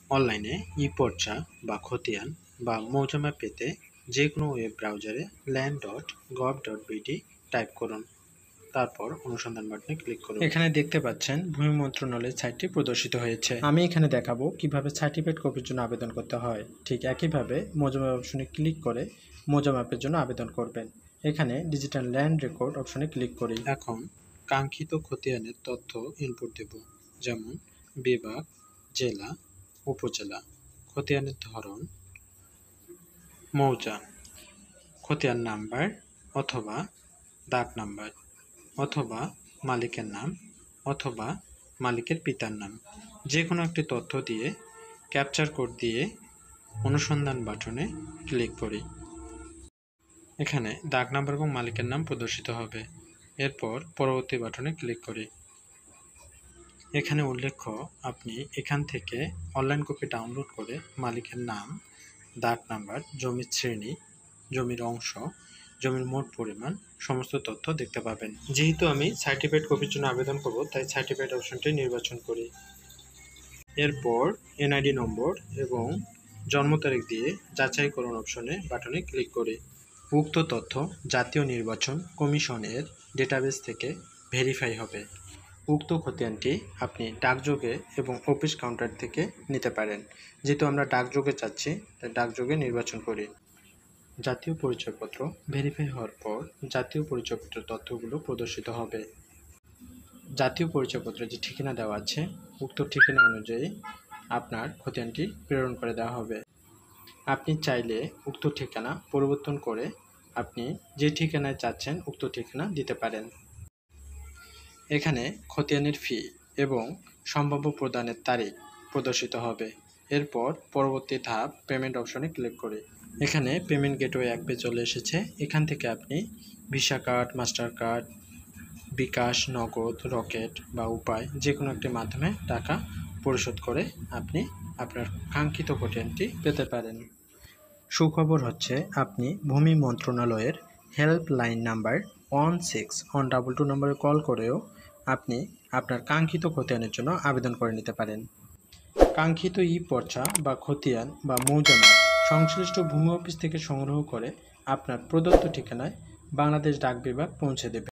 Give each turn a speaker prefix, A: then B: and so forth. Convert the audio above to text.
A: অনলাইনে ই-পর্চা বা খতিয়ান বা মৌজামা পেতে যেকোনো ওয়েব ব্রাউজারে land.gov.bt টাইপ করুন। তারপর অনুসন্ধান বাটনে ক্লিক করুন। এখানে দেখতে পাচ্ছেন ভূমি মন্ত্রণালয়ের সাইটটি প্রদর্শিত হয়েছে। আমি এখানে দেখাবো কিভাবে সার্টিফিকেট কপির জন্য আবেদন করতে হয়। ঠিক একইভাবে মৌজামা অপশনে ক্লিক করে মৌজামা ম্যাপের জন্য আবেদন করবেন। এখানে ডিজিটাল ল্যান্ড রেকর্ড অপশনে ক্লিক করি। এখন কাঙ্ক্ষিত খতিয়ানের তথ্য ইনপুট দেব, যেমন বিভাগ, জেলা, উপজেলা, খতিয়ানের ধরন, মৌজা, খতিয়ান নাম্বার অথবা দাগ নাম্বার, অথবা মালিকের নাম অথবা মালিকের পিতার নাম, যে কোনো একটি তথ্য দিয়ে ক্যাপচার কোড দিয়ে অনুসন্ধান বাটনে ক্লিক করি। এখানে দাগ নাম্বার এবং মালিকের নাম প্রদর্শিত হবে। এরপর পরবর্তী বাটনে ক্লিক করি। এখানে উল্লেখ্য, আপনি এখান থেকে অনলাইন কপি ডাউনলোড করে মালিকের নাম, দাগ নাম্বার, জমির শ্রেণী, জমির অংশ, জমির মোট পরিমাণ সমস্ত তথ্য দেখতে পাবেন। যেহেতু আমি সার্টিফিকেট কপির জন্য আবেদন করব, তাই সার্টিফিকেট অপশনটি নির্বাচন করি। এরপর এনআইডি নম্বর এবং জন্ম তারিখ দিয়ে যাচাই করুন অপশনে বাটনে ক্লিক করি। উক্ত তথ্য জাতীয় নির্বাচন কমিশনের ডেটাবেস থেকে ভেরিফাই হবে। উক্ত খতিয়ানটি আপনি ডাকযোগে এবং অফিস কাউন্টার থেকে নিতে পারেন। যেহেতু আমরা ডাকযোগে চাচ্ছি, তাই ডাকযোগে নির্বাচন করি। জাতীয় পরিচয়পত্র ভেরিফাই হওয়ার পর জাতীয় পরিচয়পত্রের তথ্যগুলো প্রদর্শিত হবে। জাতীয় পরিচয়পত্রে যে ঠিকানা দেওয়া আছে, উক্ত ঠিকানা অনুযায়ী আপনার খতিয়ানটি প্রেরণ করে দেওয়া হবে। আপনি চাইলে উক্ত ঠিকানা পরিবর্তন করে আপনি যে ঠিকানায় চাচ্ছেন উক্ত ঠিকানা দিতে পারেন। এখানে খতিয়ানের ফি এবং সম্ভাব্য প্রদানের তারিখ প্রদর্শিত হবে। এরপর পরবর্তী ধাপ পেমেন্ট অপশনে ক্লিক করি। এখানে পেমেন্ট গেটওয়ে এক পেজ চলে এসেছে। এখান থেকে আপনি Visa card, Mastercard, bKash, Nagad, Rocket বা উপায় যে কোনো একটি মাধ্যমে টাকা পরিশোধ করে আপনি আপনার কাঙ্ক্ষিত খতিয়ানটি পেতে পারেন। সুখবর হচ্ছে, আপনি ভূমি মন্ত্রণালয়ের হেল্পলাইন নাম্বার 16122 নম্বরে কল করেও আপনি আপনার কাঙ্ক্ষিত খতিয়ানের জন্য আবেদন করে নিতে পারেন। কাঙ্ক্ষিত ই-পর্চা বা খতিয়ান বা মৌজামাপ সংশ্লিষ্ট ভূমি অফিস থেকে সংগ্রহ করে আপনার প্রদত্ত ঠিকানায় বাংলাদেশ ডাক বিভাগ পৌঁছে দেবে।